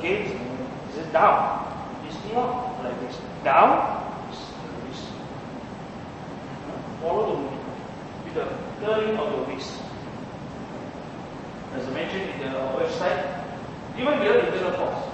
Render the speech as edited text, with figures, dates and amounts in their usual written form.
again is it down. It's not like this. Down, this. Follow the movement with the curling of your wrist. As I mentioned in the website, even here internal force.